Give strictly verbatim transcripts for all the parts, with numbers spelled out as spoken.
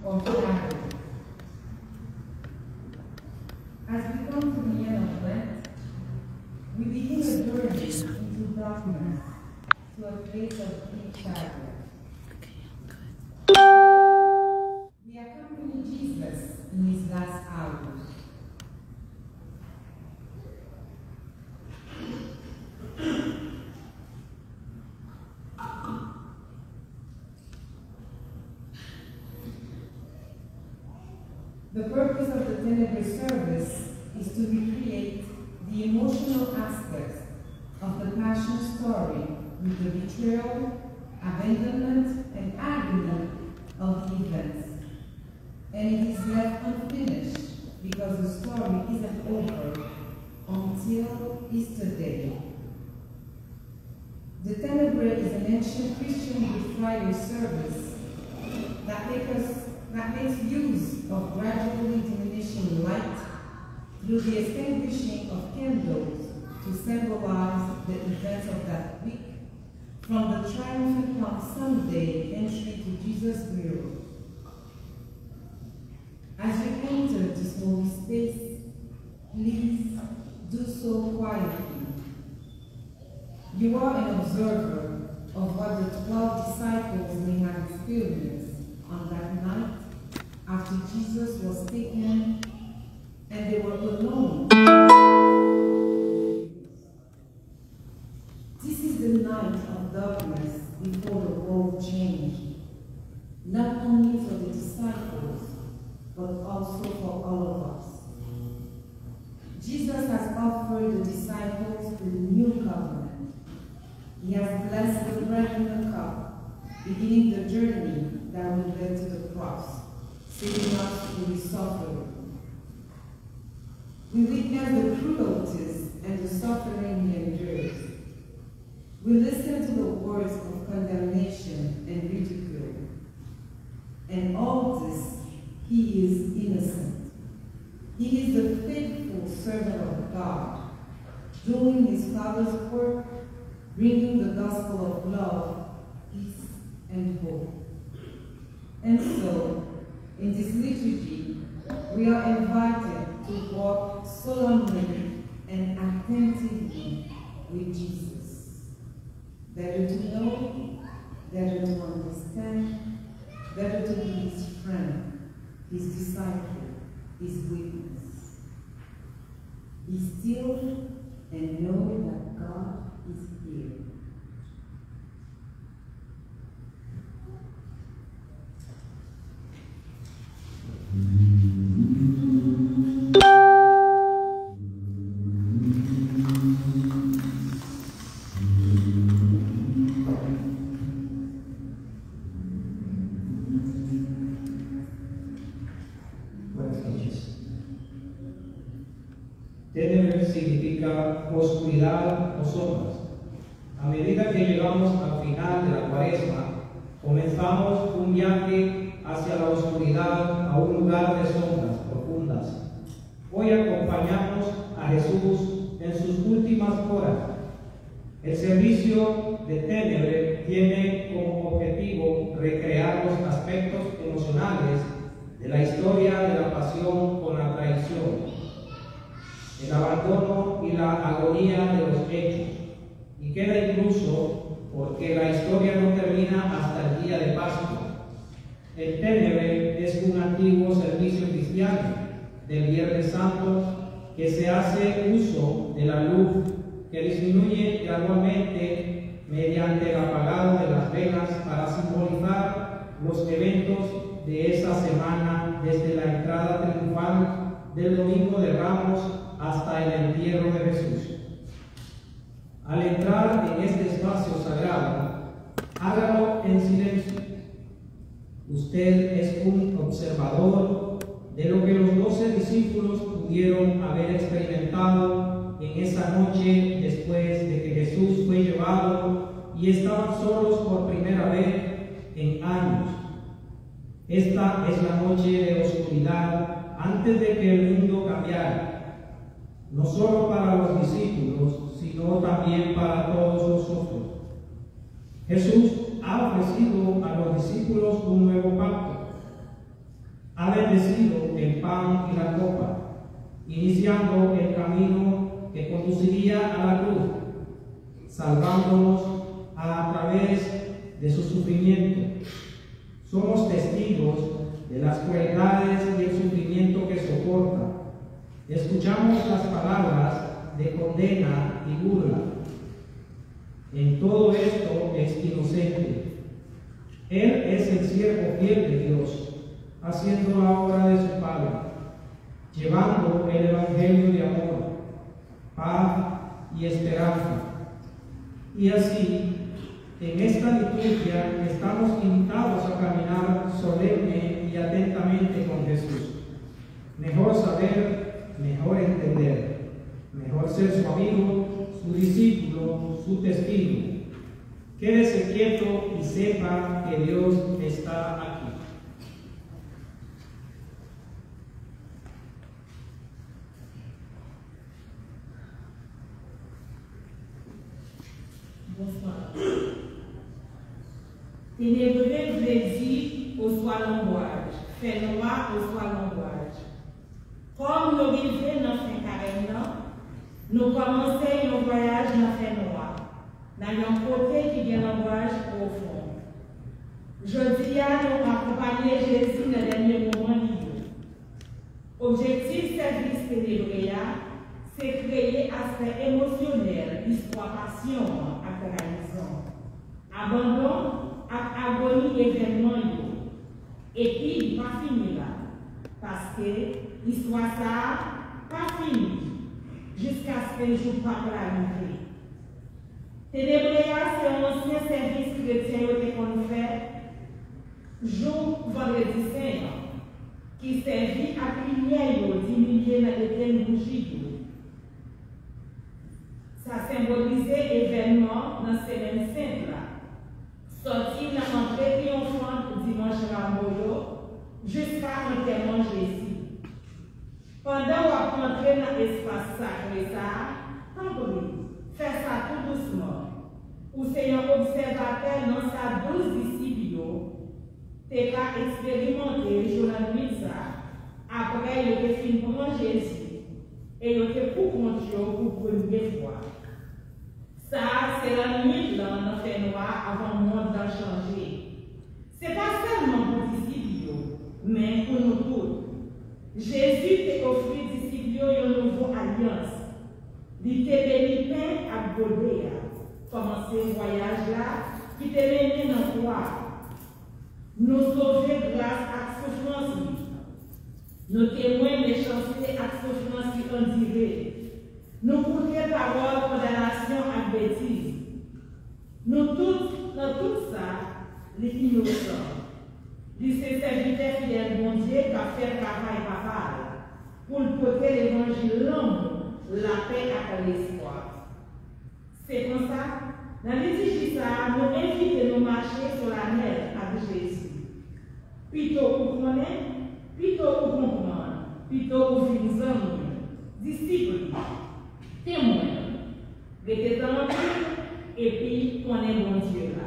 or shadow. As we come to the end of Lent, we begin a journey into darkness to a place of deep shadow. We accompany Jesus in his last hours. The purpose of the Tenebrae service is to recreate the emotional aspects of the Passion story with the betrayal, abandonment, and agony of the events. And it is left unfinished because the story isn't over until Easter Day. The Tenebrae is an ancient Christian Good Friday service that makes us that makes use of gradually diminishing light through the extinguishing of candles to symbolize the events of that week, from the triumphant Palm Sunday entry to Jesus' burial. As you enter this holy space, please do so quietly. You are an observer of what the twelve disciples may have experienced on that night after Jesus was taken and they were alone. This is the night of darkness before the world changed, not only for the disciples, but also for all of us. Jesus has offered the disciples a new covenant. He has blessed the bread and the cup, beginning the journey that will lead to the cross, saving us through his suffering. We witness the cruelties and the suffering he endures. We listen to the words of condemnation and ridicule. And all this, he is innocent. He is the faithful servant of God, doing his Father's work, bringing the gospel of love, peace, and hope. And so, in this liturgy, we are invited to walk solemnly and attentively with Jesus. Better to know, better to understand, better to be his friend, his disciple, his witness. Be still and know that God is here. Tenebrae significa oscuridad o sombras. A medida que llegamos al final de la cuaresma, comenzamos un viaje hacia la oscuridad, a un lugar de sombras profundas. Hoy acompañamos a Jesús en sus últimas horas. El servicio de Tenebrae tiene como objetivo recrear los aspectos emocionales de la historia de la pasión con la traición, el abandono y la agonía de los hechos, y queda incluso porque la historia no termina hasta el día de Pascua. El Tenebrae es un antiguo servicio cristiano del Viernes Santo que se hace uso de la luz que disminuye gradualmente mediante el apagado de las velas para simbolizar los eventos de esa semana, desde la entrada triunfal del Domingo de Ramos hasta el entierro de Jesús. Al entrar en este espacio sagrado, hágalo en silencio. Usted es un observador de lo que los doce discípulos pudieron haber experimentado en esa noche después de que Jesús fue llevado y estaban solos por primera vez en años. Esta es la noche de oscuridad antes de que el mundo cambiara, no solo para los discípulos, sino también para todos nosotros. Jesús ha ofrecido a los discípulos un nuevo pacto. ha bendecido el pan y la copa, iniciando el camino que conduciría a la cruz, salvándonos a través de su sufrimiento. Somos testigos de las cualidades y el sufrimiento que soporta. Escuchamos las palabras de condena y burla. En todo esto es inocente. Él es el siervo fiel de Dios, haciendo la obra de su Padre, llevando el evangelio de amor, paz y esperanza. Y así, en esta liturgia estamos invitados a caminar solemne y atentamente con Jesús. Mejor saber, mejor entender, mejor ser su amigo, su discípulo, su testigo. Quédese quieto y sepa que Dios está aquí. Bonsoir. Tenebrae veut dire au soir l'ombrage, fait noir au soir l'ombrage. Comme nous vivons dans ce carême, nous commençons un voyage dans fait noir, dans un côté qui a l'ombrage profond. Je dis à nous accompagner Jésus dans le dernier moment de vie. Objectif service Tenebrae, c'est créer aspect émotionnel, histoire, passion, à trahison, abandon, à agonie, événement, et puis, pas fini là, parce que l'histoire ça, pas fini, jusqu'à ce que le jour pas planifié. Tenebrae, c'est un ancien service chrétien qu'on fait, jour vendredi saint, qui servit à lumière diminuer dans les thèmes bougies. Ça symbolisait l'événement dans la semaine sainte là. Sorti dans l'entrée triomphante dimanche Ramoyo jusqu'à l'enterrement Jésus. Pendant qu'on entrait dans l'espace sacré, ça, tant que faire ça tout doucement. Ou c'est un observateur dans sa douce disciple, t'es qu'à expérimenter le jour la nuit ça. Après, il était fini pour Jésus. Et il était pour compter pour première fois. Ça, c'est la nuit là, on a fait noir avant le monde d'en changer. Ce n'est pas seulement pour les disciples, mais pour nous tous. Jésus t'a offert aux disciples une nouvelle alliance. Il t'a béni pain à Godéa. Commencer ce voyage-là, qui t'a mené dans toi. Nous sauver grâce à la souffrance. Nous témoins méchanceté à la souffrance qui en dirait. Nous coûter parole, condamnation à bêtise. Nous tous, dans tout ça, les innocents. Les serviteurs fidèles bon Dieu qui a fait travail papa pour porter l'évangile l'homme, la paix et l'espoir. C'est comme ça, dans les ça, nous invitons nous marcher sur la mer avec Jésus. Plutôt pour connaître, plutôt pour comprendre, plutôt pour finir disciples. Témoin, mettez dans le et puis qu'on est bon Dieu là.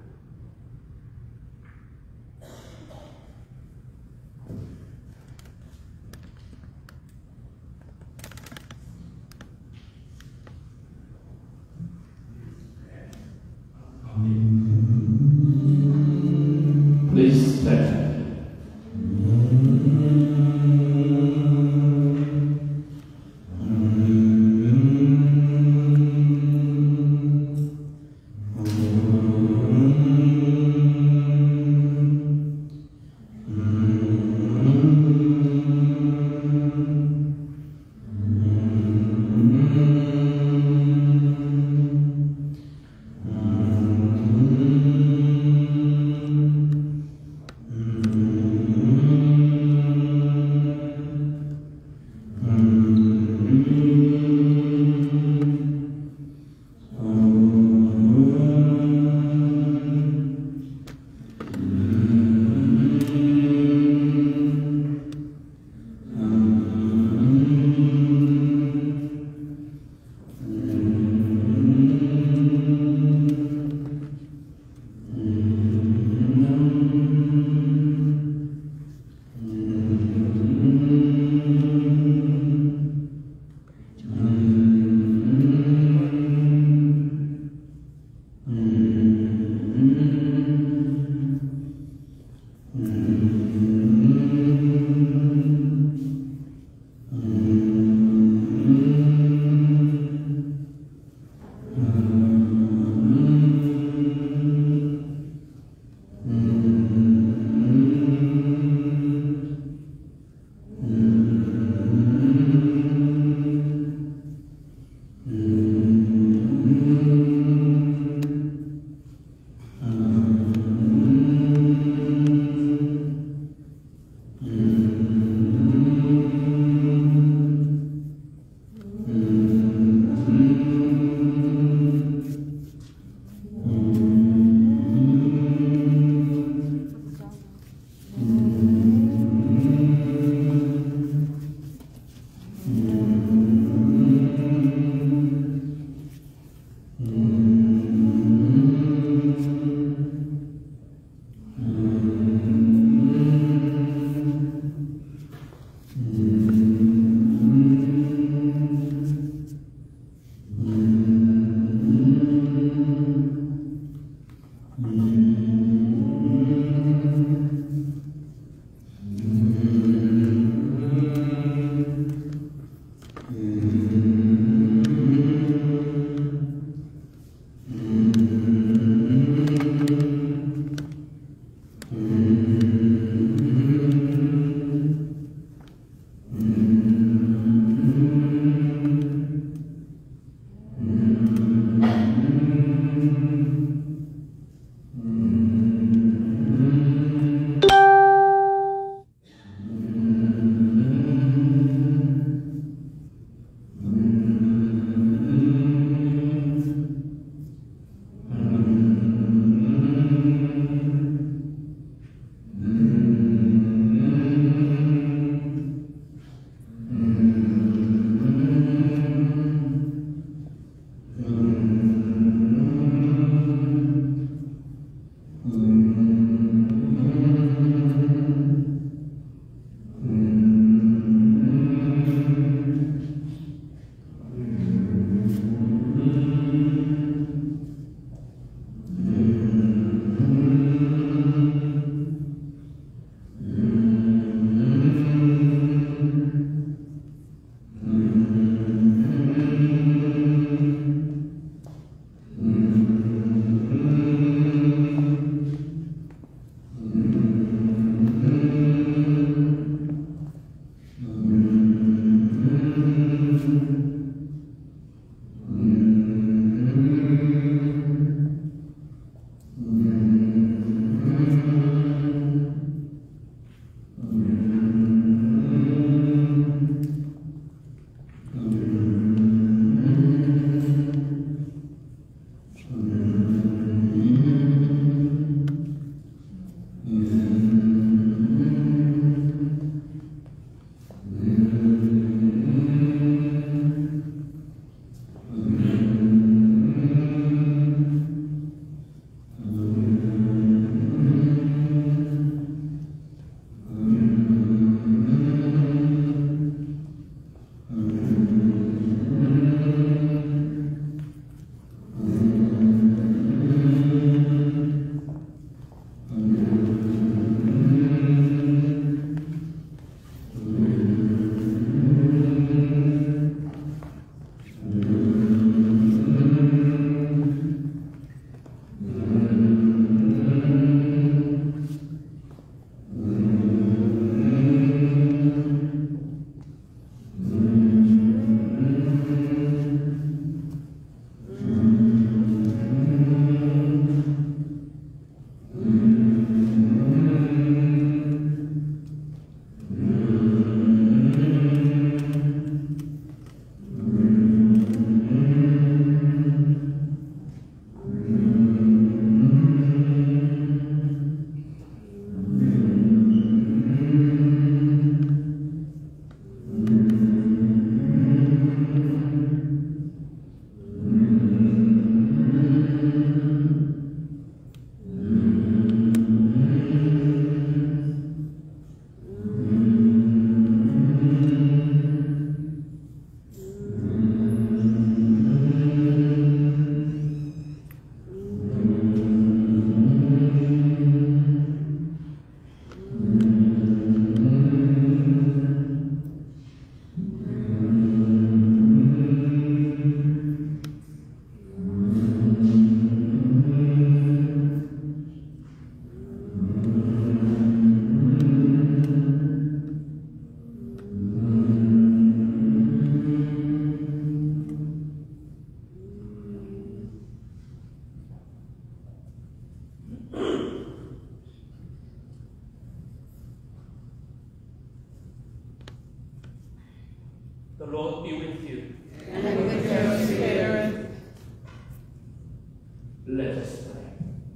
Please stand. Thank you. The Lord be with you. And with your spirit. Let us pray.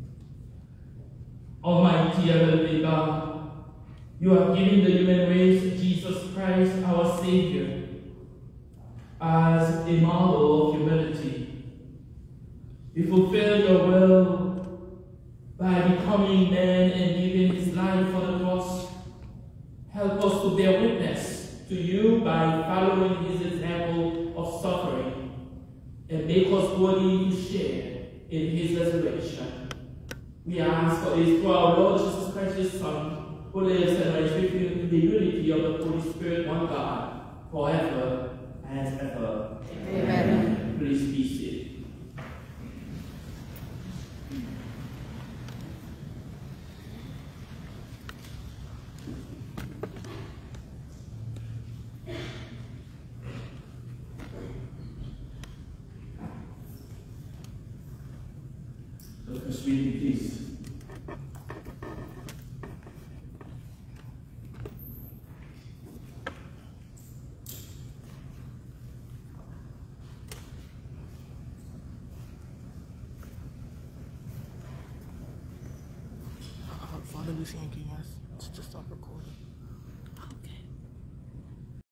Almighty Heavenly God, you have given the human race Jesus Christ, our Savior, as a model of humility. He fulfilled your will by becoming man and giving his life for the cross. Help us to bear witness to you by following his example of suffering, and make us worthy to share in his resurrection. We ask for this through our Lord Jesus Christ, his Son, who lives and reigns with you in the unity of the Holy Spirit, one God, forever and ever. Amen. Please be seated. The first reading, please. Father Lucian, can you ask to stop recording?